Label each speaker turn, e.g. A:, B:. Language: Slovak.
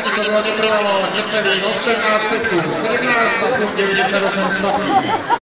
A: Ani to netrvalo necelých 18 sekúnd, 17 sekúnd 98 stopní.